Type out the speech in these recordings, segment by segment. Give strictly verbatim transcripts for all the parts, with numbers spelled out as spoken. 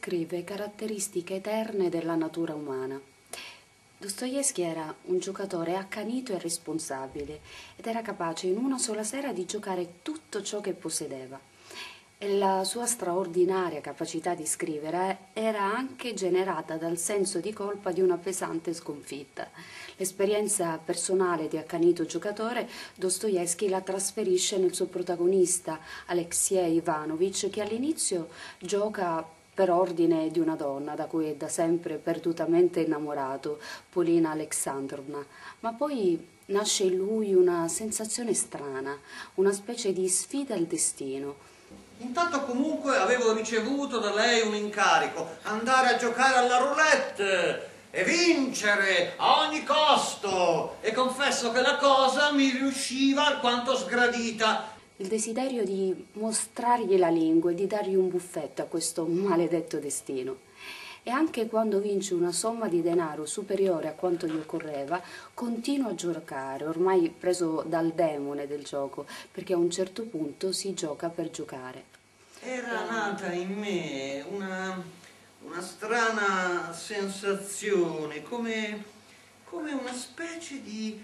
descrive caratteristiche eterne della natura umana. Dostoevskij era un giocatore accanito e responsabile ed era capace in una sola sera di giocare tutto ciò che possedeva. E la sua straordinaria capacità di scrivere era anche generata dal senso di colpa di una pesante sconfitta. L'esperienza personale di accanito giocatore Dostoevskij la trasferisce nel suo protagonista, Alexei Ivanovich, che all'inizio gioca per ordine di una donna da cui è da sempre perdutamente innamorato, Polina Alexandrovna, ma poi nasce in lui una sensazione strana, una specie di sfida al destino. Intanto comunque avevo ricevuto da lei un incarico, andare a giocare alla roulette e vincere a ogni costo, e confesso che la cosa mi riusciva alquanto sgradita. Il desiderio di mostrargli la lingua e di dargli un buffetto a questo maledetto destino. E anche quando vince una somma di denaro superiore a quanto gli occorreva, continua a giocare, ormai preso dal demone del gioco, perché a un certo punto si gioca per giocare. Era nata in me una, una strana sensazione, come, come una specie di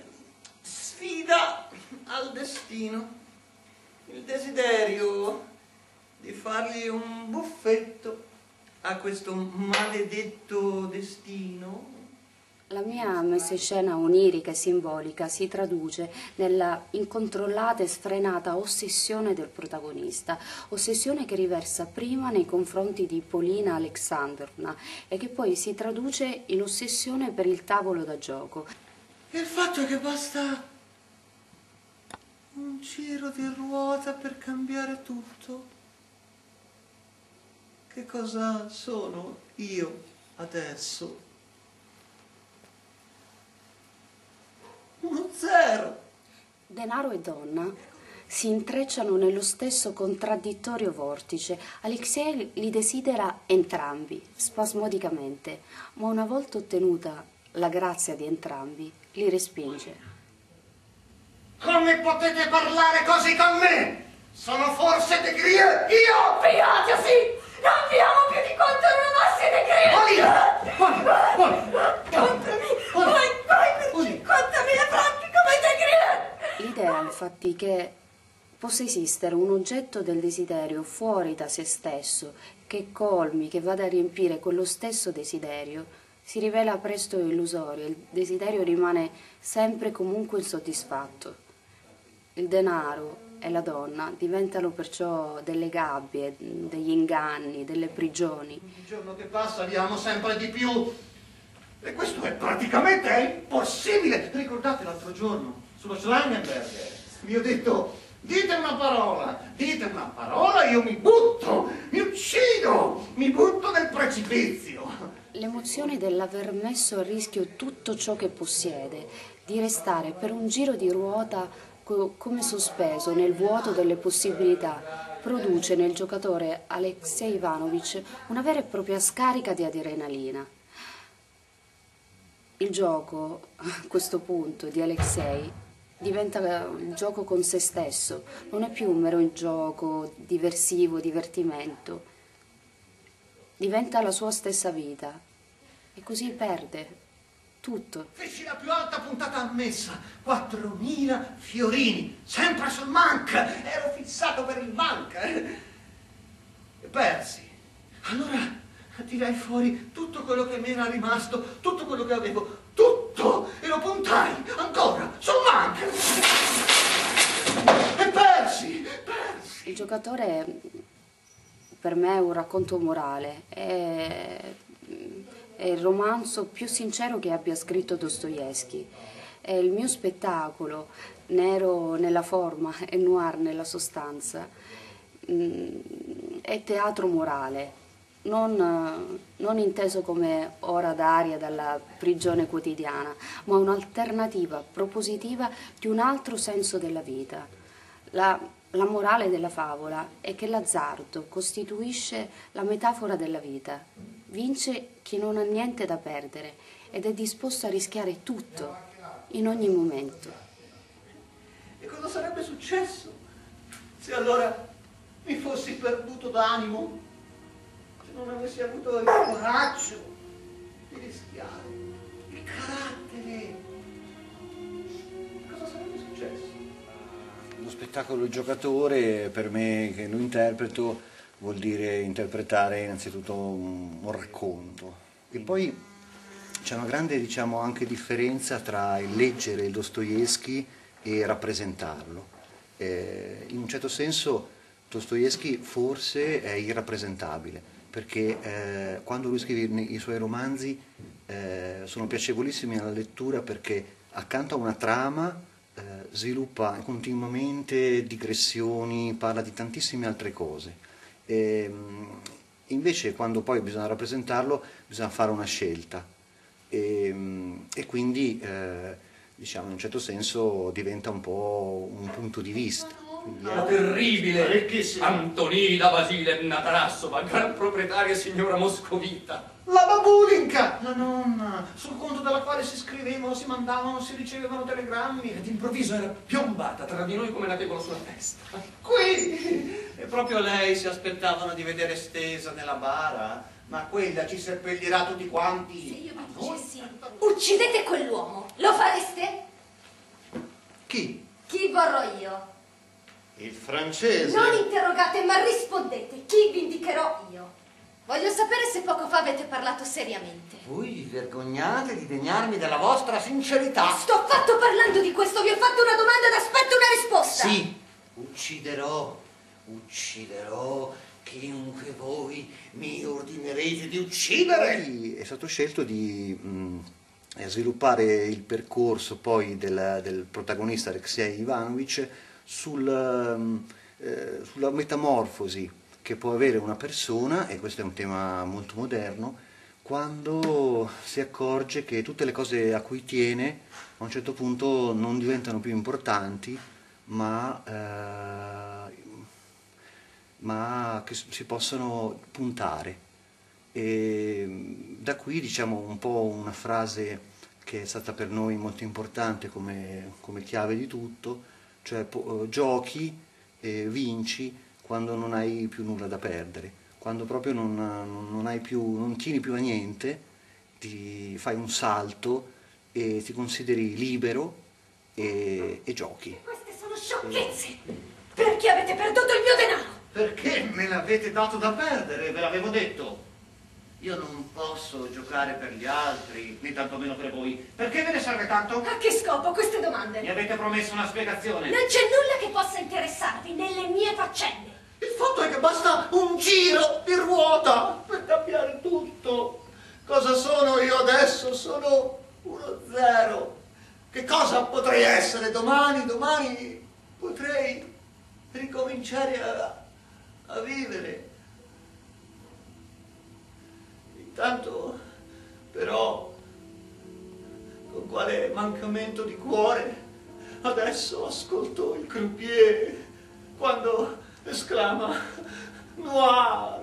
sfida al destino. Il desiderio di fargli un buffetto a questo maledetto destino. La mia messa in scena onirica e simbolica si traduce nella incontrollata e sfrenata ossessione del protagonista, ossessione che riversa prima nei confronti di Polina Alexandrovna e che poi si traduce in ossessione per il tavolo da gioco. Il fatto è che basta un giro di ruota per cambiare tutto. Che cosa sono io adesso? Uno zero. Denaro e donna si intrecciano nello stesso contraddittorio vortice. Alexei li desidera entrambi, spasmodicamente, ma una volta ottenuta la grazia di entrambi, li respinge. Come potete parlare così con me? Sono forse dei grie? Io? Piaggiosi! Non abbiamo più di quanto non avessi dei grie! Polina! Polina! Comprami! Vai, vai per cinquantamila franchi come dei grie! L'idea, infatti, che possa esistere un oggetto del desiderio fuori da se stesso, che colmi, che vada a riempire quello stesso desiderio, si rivela presto illusoria. Il desiderio rimane sempre comunque insoddisfatto. Il denaro e la donna diventano perciò delle gabbie, degli inganni, delle prigioni. Il giorno che passa abbiamo sempre di più. E questo è praticamente è impossibile. Ricordate l'altro giorno, sullo Schlangenberg, vi ho detto, dite una parola, dite una parola, io mi butto, mi uccido, mi butto nel precipizio. L'emozione dell'aver messo a rischio tutto ciò che possiede, di restare per un giro di ruota come sospeso nel vuoto delle possibilità, produce nel giocatore Alexei Ivanovich una vera e propria scarica di adrenalina. Il gioco, a questo punto, di Alexei diventa il gioco con se stesso, non è più un mero gioco diversivo, divertimento, diventa la sua stessa vita e così perde tutto. Feci la più alta puntata ammessa, quattromila fiorini, sempre sul manc, ero fissato per il manc. E persi. Allora tirai fuori tutto quello che mi era rimasto, tutto quello che avevo, tutto, e lo puntai ancora sul manc. E persi, persi. Il giocatore per me è un racconto morale, è... è il romanzo più sincero che abbia scritto Dostoevskij. È il mio spettacolo, nero nella forma e noir nella sostanza. È teatro morale, non, non inteso come ora d'aria dalla prigione quotidiana, ma un'alternativa propositiva di un altro senso della vita. La, la morale della favola è che l'azzardo costituisce la metafora della vita. Vince chi non ha niente da perdere ed è disposto a rischiare tutto, in ogni momento. E cosa sarebbe successo se allora mi fossi perduto d'animo? Se non avessi avessi avuto il coraggio di rischiare, il carattere, cosa sarebbe successo? Lo spettacolo Il giocatore, per me che lo interpreto, vuol dire interpretare innanzitutto un, un racconto. E poi c'è una grande, diciamo, anche differenza tra il leggere il Dostoevskij e rappresentarlo. Eh, in un certo senso Dostoevskij forse è irrappresentabile, perché eh, quando lui scrive i suoi romanzi eh, sono piacevolissimi alla lettura, perché accanto a una trama eh, sviluppa continuamente digressioni, parla di tantissime altre cose. E, invece quando poi bisogna rappresentarlo bisogna fare una scelta e, e quindi eh, diciamo in un certo senso diventa un po' un punto di vista. La terribile Antonina Vasilevna Tarassova, gran proprietaria signora moscovita. La babulinka, la nonna, sul conto della quale si scrivevano, si mandavano, si ricevevano telegrammi. Ed improvviso era piombata tra di noi come una tegola sulla testa. Qui! E proprio lei si aspettavano di vedere stesa nella bara, ma quella ci seppellirà tutti quanti. Se io vi dicessi, uccidete quell'uomo, lo fareste? Chi? Chi vorrò io? Il francese. Non interrogate, ma rispondete. Chi vindicherò io? Voglio sapere se poco fa avete parlato seriamente. Voi vi vergognate di degnarmi della vostra sincerità. Sto affatto parlando di questo, vi ho fatto una domanda ed aspetto una risposta. Sì, ucciderò, ucciderò chiunque voi mi ordinerete di uccidere. Poi è stato scelto di mh, sviluppare il percorso poi del, del protagonista Alexei Ivanovic sul, eh, sulla metamorfosi che può avere una persona, e questo è un tema molto moderno, quando si accorge che tutte le cose a cui tiene a un certo punto non diventano più importanti, ma, eh, ma che si possono puntare. E da qui, diciamo, un po' una frase che è stata per noi molto importante come, come chiave di tutto, cioè giochi e vinci quando non hai più nulla da perdere, quando proprio non, non, hai più, non tieni più a niente, ti fai un salto e ti consideri libero e, e giochi. Queste sono sciocchezze! Perché avete perduto il mio denaro? Perché me l'avete dato da perdere, ve l'avevo detto. Io non posso giocare per gli altri, né tantomeno per voi. Perché ve ne serve tanto? A che scopo queste domande? Mi avete promesso una spiegazione. Non c'è nulla che possa interessarvi nelle mie faccende. Il fatto è che basta un giro di ruota per cambiare tutto. Cosa sono io adesso? Sono uno zero. Che cosa potrei essere domani? Domani potrei ricominciare a, a vivere. Intanto, però, con quale mancamento di cuore, adesso ascolto il croupier quando esclama noir,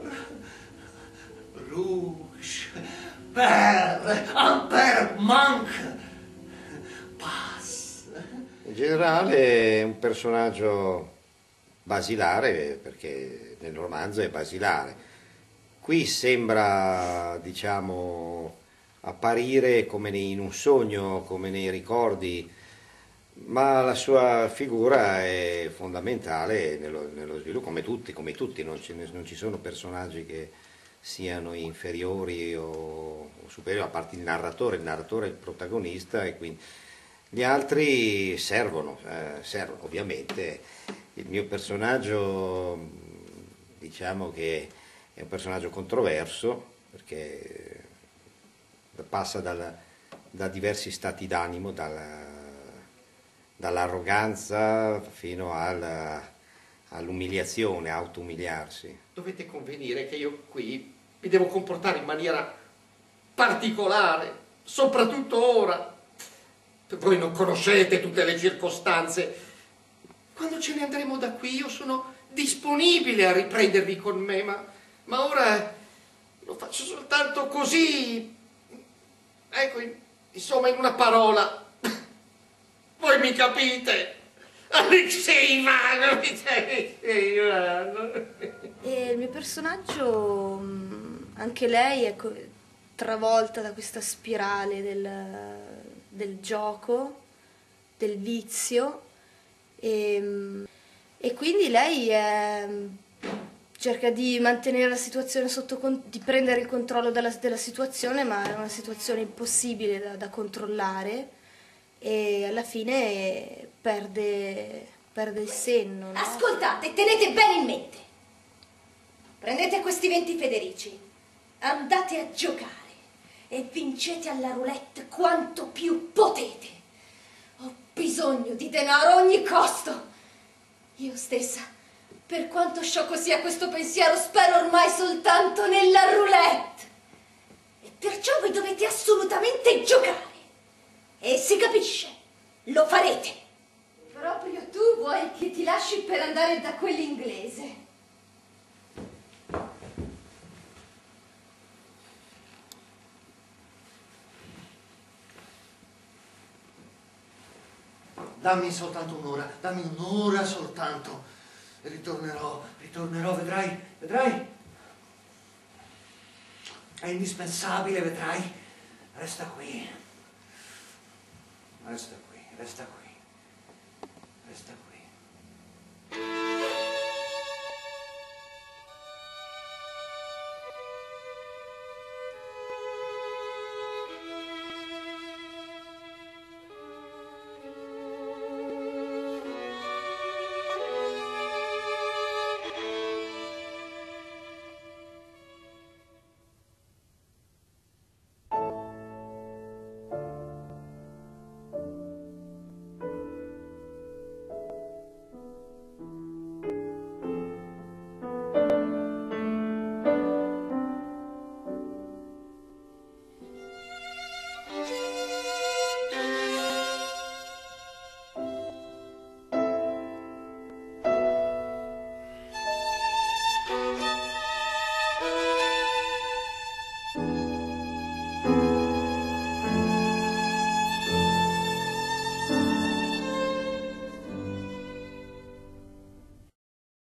rouge, vert, ampere, manque, passe. In generale è un personaggio basilare, perché nel romanzo è basilare. Qui sembra, diciamo, apparire come in un sogno, come nei ricordi, ma la sua figura è fondamentale nello, nello sviluppo, come tutti, come tutti non, ci, non ci sono personaggi che siano inferiori o, o superiori, a parte il narratore, il narratore è il protagonista e quindi gli altri servono, eh, servono. Ovviamente il mio personaggio, diciamo che è un personaggio controverso, perché passa dal, da diversi stati d'animo, dalla dall'arroganza fino al, all'umiliazione, auto-umiliarsi. Dovete convenire che io qui mi devo comportare in maniera particolare, soprattutto ora. Voi non conoscete tutte le circostanze. Quando ce ne andremo da qui io sono disponibile a riprendervi con me, ma, ma ora lo faccio soltanto così. Ecco, insomma, in una parola. Voi mi capite? Alexei Ivanovic, Alexei Ivanovic. E il mio personaggio anche lei è co- travolta da questa spirale del, del gioco, del vizio, e, e quindi lei è, cerca di mantenere la situazione sotto con- di prendere il controllo della, della situazione, ma è una situazione impossibile da, da controllare, e alla fine perde, perde il senno, no? Ascoltate, tenete bene in mente. Prendete questi venti federici, andate a giocare e vincete alla roulette quanto più potete. Ho bisogno di denaro a ogni costo. Io stessa, per quanto sciocco sia questo pensiero, spero ormai soltanto nella roulette. E perciò voi dovete assolutamente giocare. E si capisce, lo farete. Proprio tu vuoi che ti lasci per andare da quell'inglese? Dammi soltanto un'ora, dammi un'ora soltanto. E ritornerò, ritornerò, vedrai, vedrai. È indispensabile, vedrai. Resta qui. Resta qui, resta qui. Resta qui.